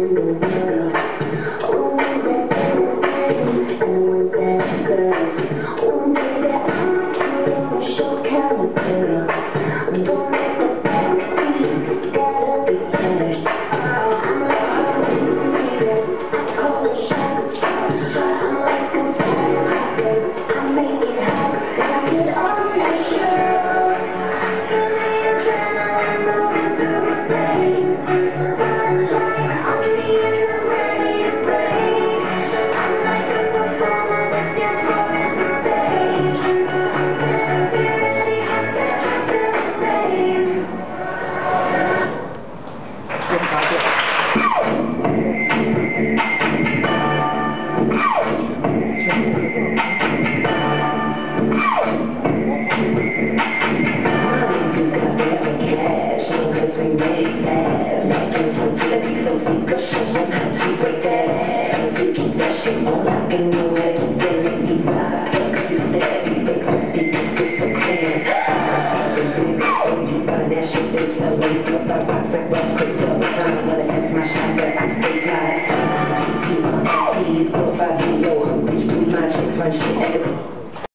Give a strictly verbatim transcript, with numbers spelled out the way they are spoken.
the world. Oh, is that everything? And what's that stuff? Oh, baby, I'm a short kind of girl. Don't let the backseat, gotta be first. I'm like a leader, I call the shots. I'm like a fire, I make it hot. I get on that show. I feel the adrenaline moving through my veins. Spotlight on me and I'm ready to break. I'm like a performer, the dance floor is the stage. Better be ready, that you feel the same. We make fast, making from T V, so see the show and how you break that ass. So keep that shit on lock and know how you really be right. Cause you steady, breaks some speakers, get so clean. I'm something big, so you buy that shit, they sell lace, plus I box that rap straight double time. Wanna test my shot, but I stay fly. T P T on T Ts, four five below, bitch, bleed my chicks, run shit at the